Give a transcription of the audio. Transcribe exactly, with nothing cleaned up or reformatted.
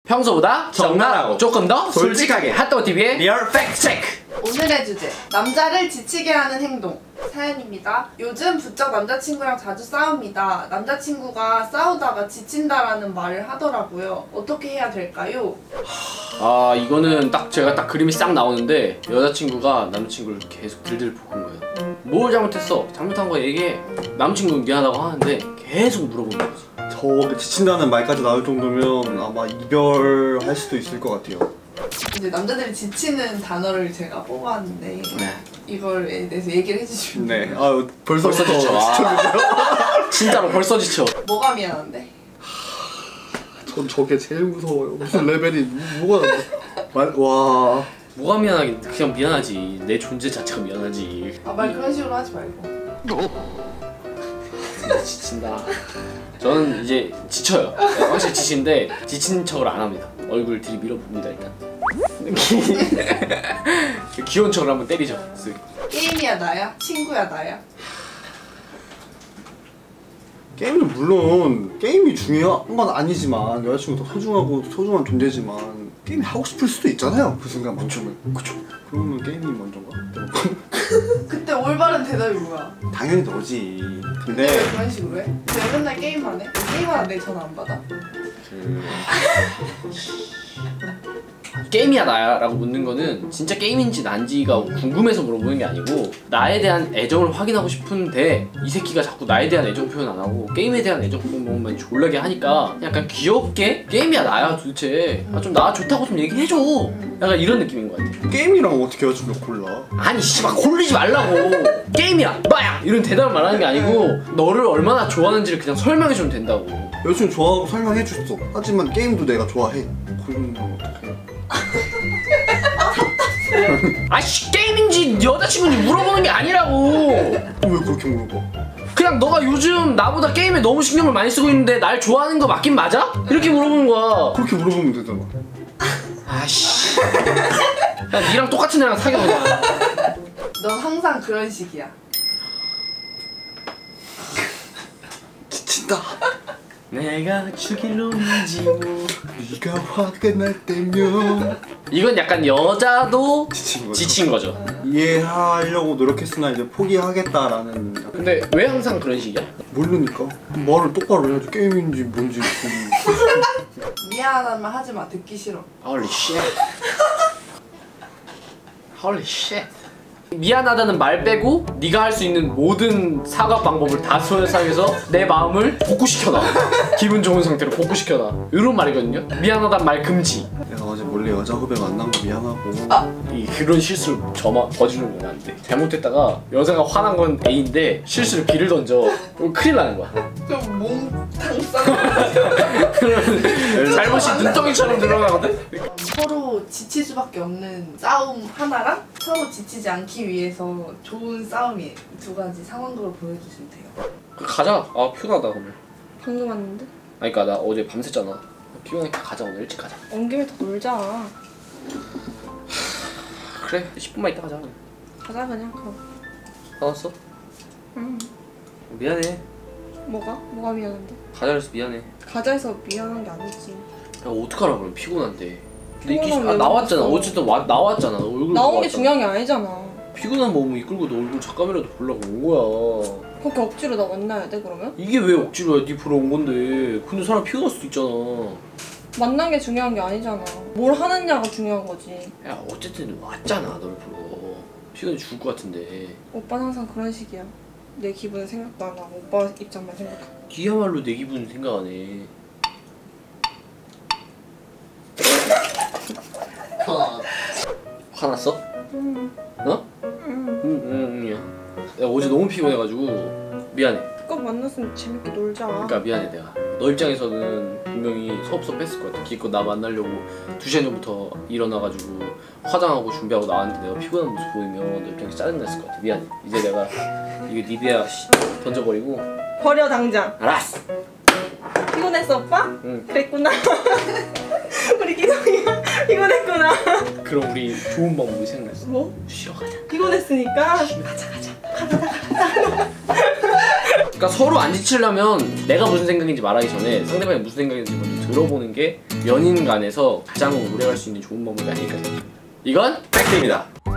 평소보다 적나라하고 조금 더 솔직하게 핫도그티비의 리얼 팩트 체크! 오늘의 주제, 남자를 지치게 하는 행동 사연입니다. 요즘 부쩍 남자친구랑 자주 싸웁니다. 남자친구가 싸우다가 지친다라는 말을 하더라고요. 어떻게 해야 될까요? 아 이거는 딱 제가 딱 그림이 싹 나오는데 여자친구가 남자친구를 계속 들들 볶은 거예요. 뭘 잘못했어? 잘못한 거 얘기해. 남친구는 미안하다고 하는데 계속 물어보는 거지. 저 지친다는 말까지 나올 정도면 아마 이별할 수도 있을 것 같아요. 이제 남자들이 지치는 단어를 제가 뽑았는데 네. 이걸에 대해서 얘기를 해주시면 네. 돼요. 아 벌써 벌써 지쳐. 아, 진짜로 벌써 지쳐. 뭐가 미안한데? 전 저게 제일 무서워요. 무슨 레벨이 뭐가 말 와. 뭐가 미안하긴 그냥 미안하지. 내 존재 자체가 미안하지. 아 말 그런 식으로 하지 말고. 진짜 지친다. 저는 이제 지쳐요. 확실히 지친데 지친 척을 안 합니다. 얼굴 들이밀어 봅니다 일단. 귀여운 척을 한번 때리죠. 쓱. 게임이야 나야? 친구야 나야? 게임은 물론 게임이 중요한 건 아니지만 여자친구도 소중하고 소중한 존재지만 게임이 하고 싶을 수도 있잖아요. 그 순간만큼은. 그쵸. 그러면 게임이 먼저인가? 그때 올바른 대답이 뭐야? 당연히 너지. 근데 왜 그런 식으로 해? 왜 맨날 게임만 해? 게임하는데 전화 안 받아? 그... 게임이야 나야 라고 묻는 거는 진짜 게임인지 난지가 궁금해서 물어보는 게 아니고 나에 대한 애정을 확인하고 싶은데 이 새끼가 자꾸 나에 대한 애정 표현 안 하고 게임에 대한 애정 표현만 졸라게 하니까 약간 귀엽게 게임이야 나야 도대체 아, 좀 나 좋다고 좀 얘기해줘. 약간 이런 느낌인 것 같아. 게임이랑 어떻게 여자친구를 골라? 아니 씨발 골리지 말라고. 게임이야 나야 이런 대답을 말하는 게 아니고 너를 얼마나 좋아하는지를 그냥 설명해주면 된다고. 여자친구 좋아하고 설명해줬어. 하지만 게임도 내가 좋아해. 그러면 어떡해? 아씨 게임인지 여자친구인지 물어보는 게 아니라고. 왜 그렇게 물어봐? 그냥 너가 요즘 나보다 게임에 너무 신경을 많이 쓰고 있는데 날 좋아하는 거 맞긴 맞아? 이렇게 물어보는 거야. 그렇게 물어보면 되잖아. 아씨 야 니랑 똑같은 애랑 사귀어 그냥. 넌 항상 그런 식이야. 지친다. 내가 죽일 놈이지 뭐. 네가 화가 날 때면 이건 약간 여자도 지친 거죠. 지친 거죠. 이해하려고 노력했으나 이제 포기하겠다라는. 근데 왜 항상 그런 식이야? 모르니까 말을 똑바로 해야지. 게임인지 뭔지. 미안하다는 말 하지 마. 듣기 싫어. Holy shit. Holy shit. 미안하다는 말 빼고 네가 할 수 있는 모든 사과 방법을 다 사용해서 내 마음을 복구시켜놔. 기분 좋은 상태로 복구시켜놔. 이런 말이거든요. 미안하다는 말 금지. 내가 어제 몰래 여자 후배 만난 거 미안하고. 아! 이 그런 실수를 저만 저지르는 건 안 돼. 잘못했다가 여자가 화난 건 A인데 실수로 B를 던져. 그럼 큰일 나는 거야. 좀 몽탕 싸. 그러면 잘못이 눈덩이처럼 늘어나거든? 서로 지칠 수밖에 없는 싸움 하나랑 서로 지치지 않기 위해서 좋은 싸움이 두 가지 상황극을 보여주시면 돼요. 가자. 아 피곤하다 오늘. 방금 왔는데? 아니 그니까 나 어제 밤샜잖아. 피곤하니까 가자. 오늘 일찍 가자. 온 김에 더 놀자. 그래 십 분만 있다 가자. 가자 그냥 그럼. 나왔어? 응. 미안해. 뭐가? 뭐가 미안한데? 가자 그래서 미안해. 가자 해서 미안한 게 아니지. 야 어떡하라 그럼 피곤한데. 근데 이끼 피곤하면 아 왜 나왔잖아. 그랬어? 어쨌든 와, 나왔잖아. 너 얼굴 나온 나왔잖아. 게 중요한 게 아니잖아. 피곤한 몸을 이끌고 너 얼굴 잠깐이라도 보려고 온 거야. 그렇게 억지로 나 만나야 돼 그러면? 이게 왜 억지로야? 네 보러 온 건데. 근데 사람 피곤할 수도 있잖아. 만난 게 중요한 게 아니잖아. 뭘 하느냐가 중요한 거지. 야 어쨌든 왔잖아 널 보러. 피곤해 죽을 것 같은데. 오빠는 항상 그런 식이야. 내 기분은 생각도 안 하고 오빠 입장만 생각해. 니야말로 내 기분 생각 안 해. 화났어? 응. 어? 응. 응, 응, 응. 야 어제 너무 피곤해가지고 미안해. 꼭 만났으면 재밌게 놀자. 그러니까 미안해 내가. 너 입장에서는 분명히 섭섭했을 것 같아. 기껏 나 만나려고 두 시간 전부터 일어나가지고 화장하고 준비하고 나왔는데 내가 피곤한 모습 보이면 너 입장에서 짜증났을 것 같아. 미안해. 이제 내가 이거 니비아 던져버리고. 버려 당장. 알았어. 피곤했어 오빠? 응. 그랬구나. 우리 기성이가 피곤했구나. 그럼 우리 좋은 방법이 생각났어. 뭐? 쉬어 가자. 피곤했으니까. 가자 가자. 가자 가자. 그러니까 서로 안 지치려면 내가 무슨 생각인지 말하기 전에 상대방이 무슨 생각인지 먼저 들어보는 게 연인 간에서 가장 오래 갈 수 있는 좋은 방법이 아닐까 생각합니다. 이건 팩트입니다.